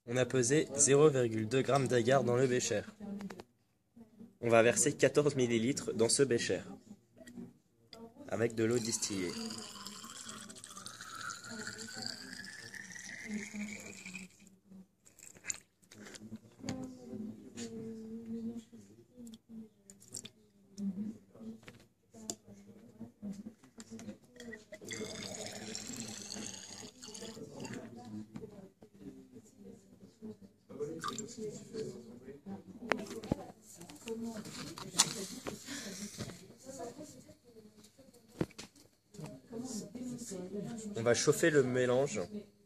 On a pesé 0,2 g d'agar dans le bécher. On va verser 14 ml dans ce bécher avec de l'eau distillée. On va chauffer le mélange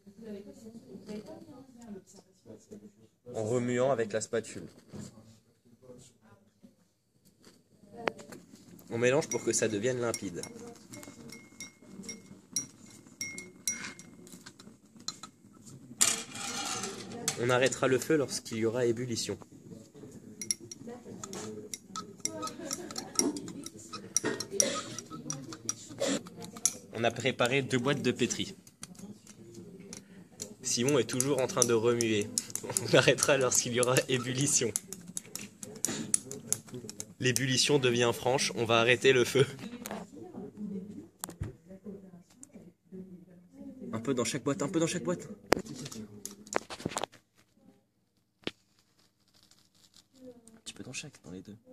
en remuant avec la spatule. On mélange pour que ça devienne limpide. On arrêtera le feu lorsqu'il y aura ébullition. On a préparé 2 boîtes de pétri. Simon est toujours en train de remuer. On arrêtera lorsqu'il y aura ébullition. L'ébullition devient franche, on va arrêter le feu. Un peu dans chaque boîte, un peu dans chaque boîte. Un petit peu dans chaque, dans les deux.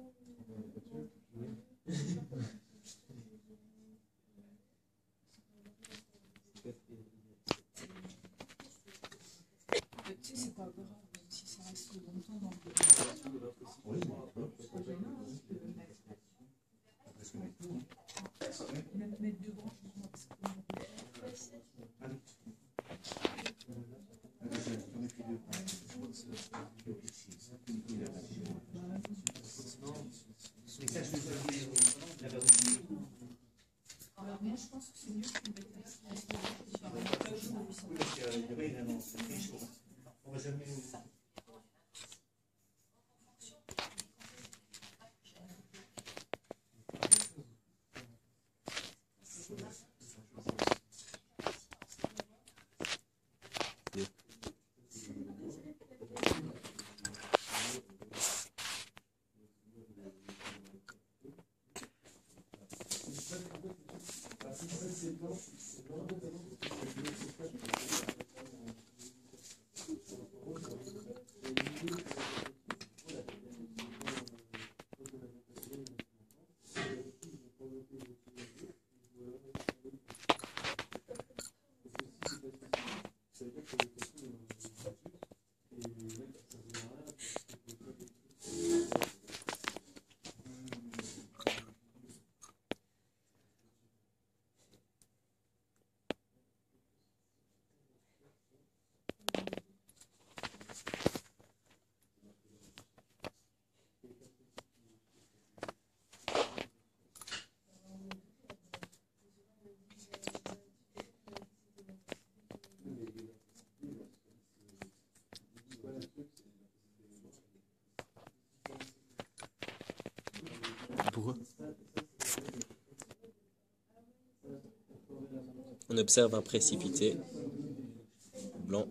Tu sais, c'est pas grave si ça reste longtemps dans le mettre 2 branches. Alors moi je pense que c'est mieux qu'on mette Pourquoi ? On observe un précipité blanc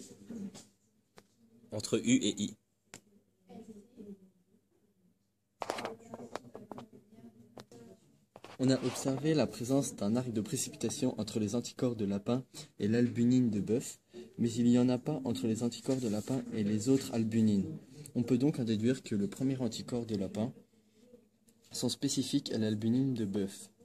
entre U et I. On a observé la présence d'un arc de précipitation entre les anticorps de lapin et l'albumine de bœuf, mais il n'y en a pas entre les anticorps de lapin et les autres albumines. On peut donc en déduire que le premier anticorps de lapin sont spécifiques à l'albumine de bœuf.